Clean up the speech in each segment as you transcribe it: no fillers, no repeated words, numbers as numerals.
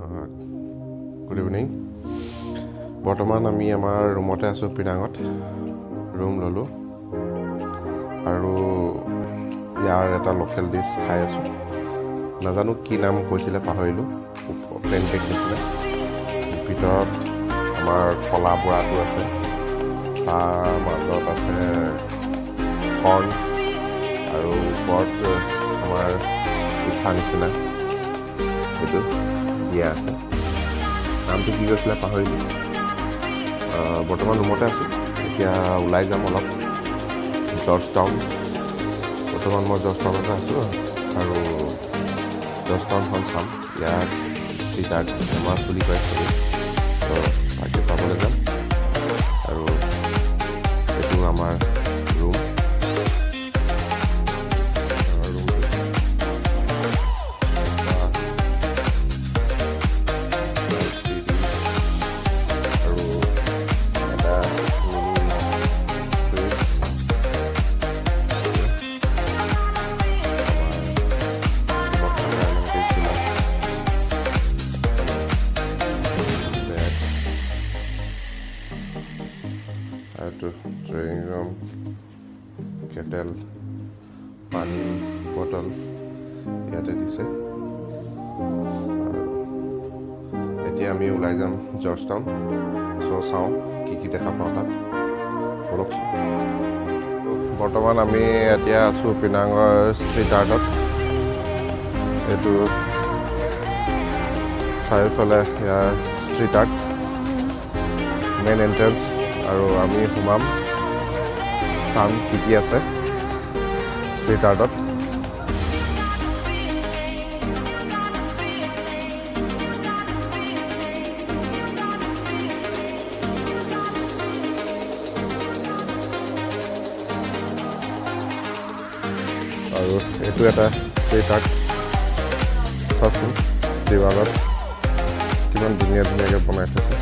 Good evening. বৰ্তমান আমি আমাৰ ৰুমতে আছোঁ, পিনাঙত ৰুম ল'লোঁ আৰু ইয়াৰ এটা লোকেল ডিছ খাই আছোঁ। নাজানো কি নাম কৈছিলে, পাহৰিলোঁ। পেনকেক দিছিলে, ভিতৰত আমাৰ কলা বৰাটো আছে, তাৰ মাজত আছে কৰ্ণ আৰু ওপৰত আমাৰ পিঠা নিচিনা সেইটো দিয়া আছে। নামটো কি কৈছিলে পাহৰিলোঁ। বৰ্তমান ৰুমতে আছোঁ, এতিয়া ওলাই যাম অলপ জৰ্জ টাউন। বৰ্তমান মই জৰ্জ টাউনতে আছোঁ আৰু জৰ্জ টাউনখন চাম। ইয়াত টিচাৰ্ট ফেমাছ বুলি কয় চবেই, তো তাকে চাবলৈ যাম। আৰু এইটো আমাৰ ৰুম। ড্ৰয়িং ৰুম, কেটেল, পানী বটল ইয়াতে দিছে। এতিয়া আমি ওলাই যাম জৰ্জ টাউন। চ' চাওঁ কি দেখা পাওঁ তাত, বলকচোন। বৰ্তমান আমি এতিয়া আছোঁ পিনাঙৰ ষ্ট্ৰীট আৰ্টত। এইটো চাৰিওফালে ইয়াৰ ষ্ট্ৰীট আৰ্ট, মেইন এণ্ট্ৰেঞ্চ। আৰু আমি সোমাম, চাম কি আছে ষ্ট্ৰীট আৰ্টত। আৰু এইটো এটা ষ্ট্ৰীট আৰ্ট, চাওকচোন দিৱালত কিমান ধুনীয়া ধুনীয়াকৈ বনাই থৈছে।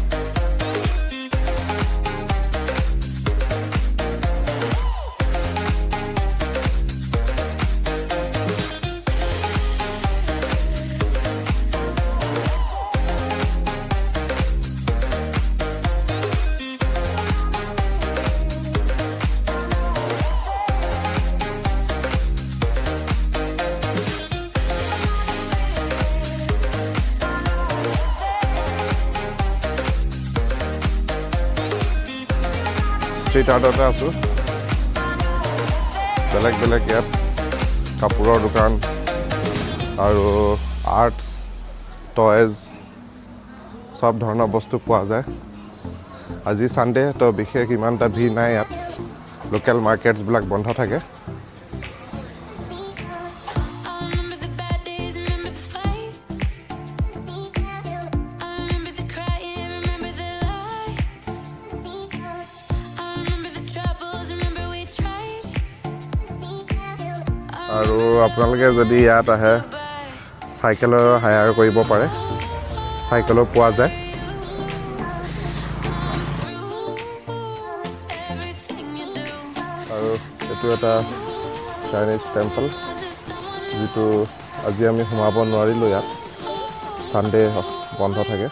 ষ্ট্ৰীট আৰ্টতে আছোঁ। বেলেগ বেলেগ ইয়াত কাপোৰৰ দোকান আৰু আৰ্টছ, টয়জ চব ধৰণৰ বস্তু পোৱা যায়। আজি ছানডে, তো বিশেষ ইমান এটা ভিৰ নাই ইয়াত। লোকেল মাৰ্কেটছবিলাক বন্ধ থাকে। আৰু আপোনালোকে যদি ইয়াত আহে, চাইকেলৰ হায়াৰ কৰিব পাৰে, চাইকেলো পোৱা যায়। আৰু এইটো এটা চাইনিজ টেম্পল, যিটো আজি আমি সোমাব নোৱাৰিলোঁ ইয়াত, ছানডে বন্ধ থাকে।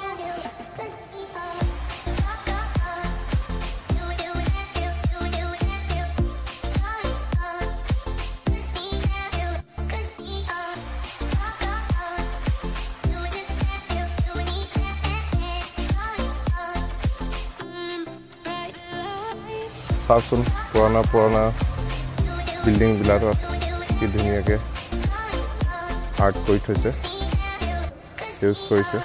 চাওকচোন পুৰণা পুৰণা বিল্ডিংবিলাকত কি ধুনীয়াকৈ আৰ্ট কৰি থৈছে, ইউজ কৰিছে।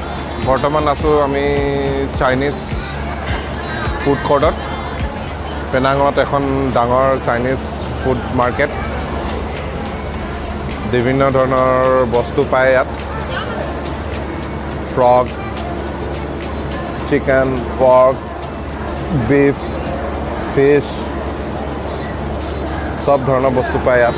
বৰ্তমান আছোঁ আমি চাইনিজ ফুড কৰ্টত। পেনাঙত এখন ডাঙৰ চাইনিজ ফুড মাৰ্কেট বিভিন্ন ধৰণৰ বস্তু পায় ইয়াত frog chicken pork beef fish সব ধৰণৰ বস্তু পায় ইয়াত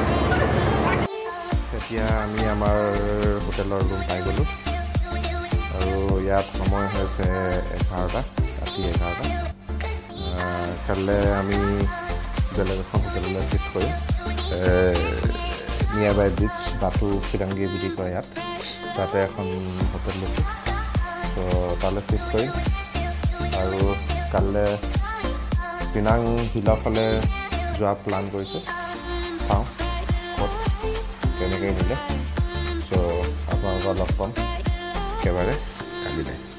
এতিয়া আমি আমাৰ হোটেলৰ ৰুম পাই গ'লোঁ আৰু ইয়াত সময় হৈছে 11টা ৰাতি 11টা কাইলৈ আমি বেলেগ এখন হোটেললৈ শিফ্ট কৰিম নিয়াৰ বাই বিচ বাটু খিৰাংগী বুলি কয় ইয়াত তাতে এখন হোটেল লৈছোঁ তো তালৈ শিফ্ট কৰিম আৰু কাইলৈ পিনাং হিলৰ ফালে যোৱা প্লান কৰিছোঁ চাওঁ ক'ত কেনেকৈ মিলে চ' আপোনালোকক লগ পাম একেবাৰে কালিলৈ